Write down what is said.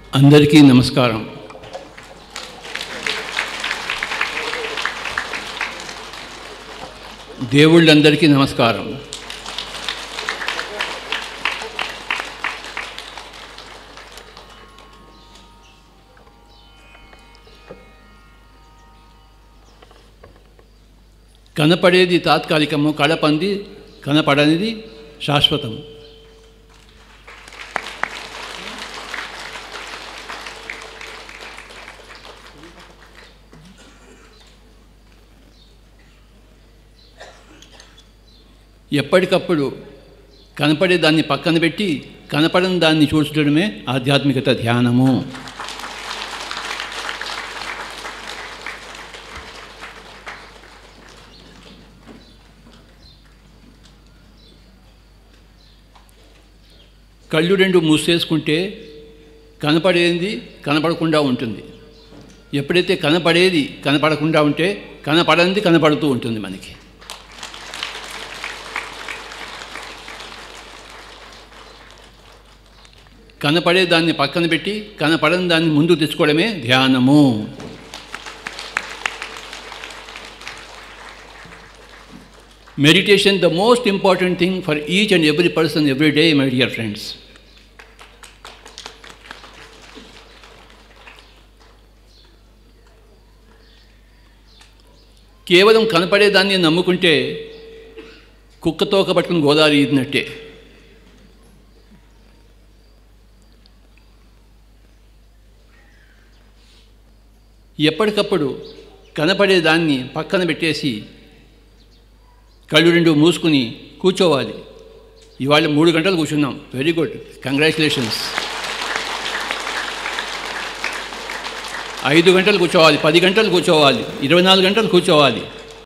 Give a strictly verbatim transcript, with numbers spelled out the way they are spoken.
అందరికీ నమస్కారం. దేవుళ్ళందరికీ నమస్కారం. కనపడేది తాత్కాలికము, కళపంది కనపడనిది శాశ్వతం. ఎప్పటికప్పుడు కనపడే దాన్ని పక్కన పెట్టి కనపడని దాన్ని చూడడమే ఆధ్యాత్మికత, ధ్యానము. కళ్ళు రెండు మూసేసుకుంటే కనపడేది కనపడకుండా ఉంటుంది. ఎప్పుడైతే కనపడేది కనపడకుండా ఉంటే కనపడనిది కనపడుతూ ఉంటుంది మనకి. కనపడే దాన్ని పక్కన పెట్టి కనపడని దాన్ని ముందుకు తెచ్చుకోవడమే ధ్యానము. Meditation, the most important thing for each and every person every day, my dear friends. కేవలం కనపడేదాన్ని నమ్ముకుంటే కుక్కతోక పట్టుకుని గోదావరి ఈదినట్టే. ఎప్పటికప్పుడు కనపడేదాన్ని పక్కన పెట్టేసి కళ్ళు రెండు మూసుకుని కూర్చోవాలి. ఇవాళ మూడు గంటలు కూర్చున్నాం. Very good, congratulations. ఐదు గంటలు కూర్చోవాలి, పది గంటలు కూర్చోవాలి, ఇరవై నాలుగు గంటలు కూర్చోవాలి.